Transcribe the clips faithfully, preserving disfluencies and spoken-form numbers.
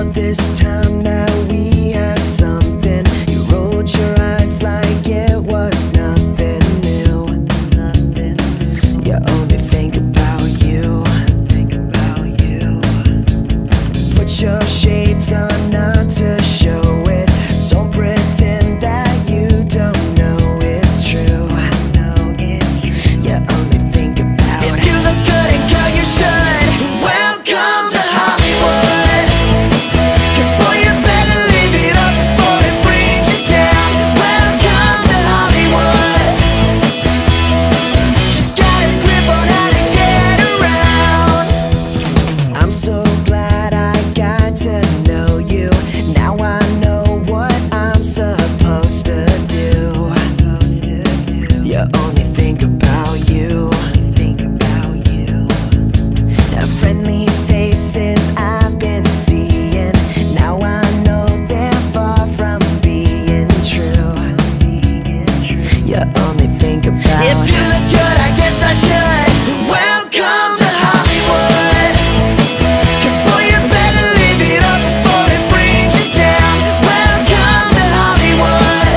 This time that we had something, you rolled your eyes like it was nothing new. You only think about you. Put your shades on not to show it. Don't pretend that you don't know it's true. You only think about it. If you look good and girl you should, welcome to Hollywood. Boy, you better live it up before it brings you down. Welcome to Hollywood. Just got a grip on how to get around. I'm so glad I got to know you. Now I know what I'm supposed to do. You only think about you. Now friendly faces I've been seeing, now I know they're far from being true. You only think about If you look good, I guess I should. Welcome to Hollywood. Boy, you better live it up before it brings you down. Welcome to Hollywood.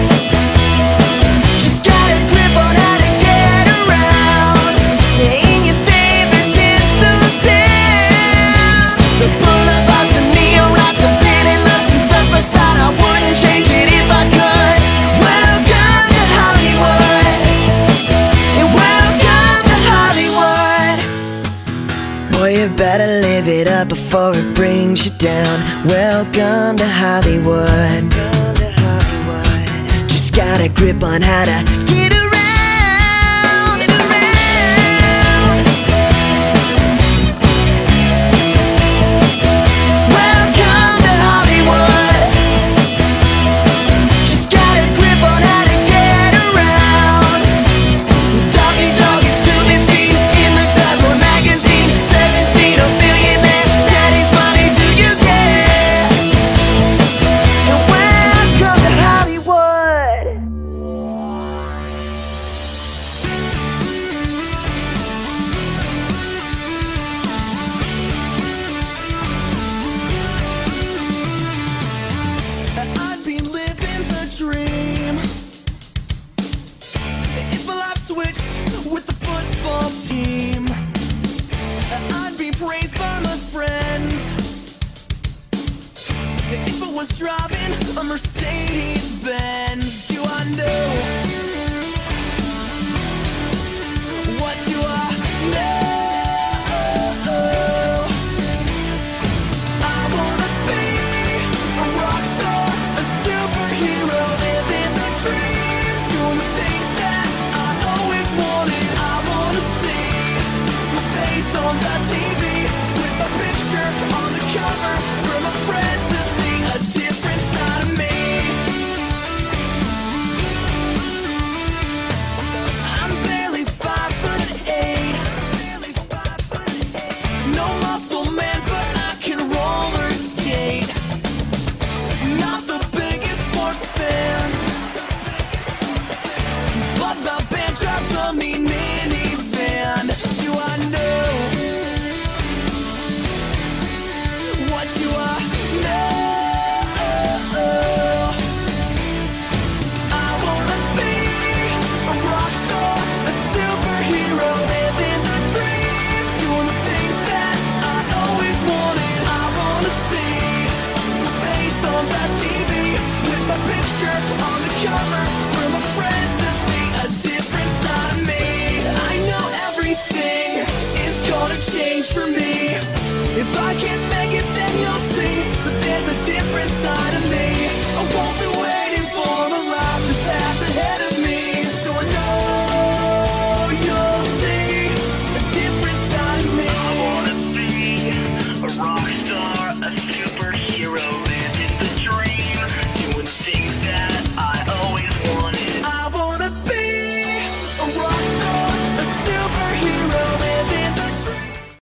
Just got a grip on how to get around. In your favorite tinsel town. The boulevards and neon lights and penny lights and stuff aside, I wouldn't change it if I could. Welcome to Hollywood. And welcome to Hollywood. Boy, you better live it up before it brings you down. Welcome to Hollywood. Just got a grip on how to get around. Get around. Welcome to Hollywood. Just got a grip on how to get around. Talking dog is to be seen in the tabloid magazine. Seventeen a billionaire, daddy's money, do you care? And welcome to Hollywood. I'd be living the dream if my life switched with the football team. I'd be praised by my friends if I was driving a Mercedes Benz. Do I know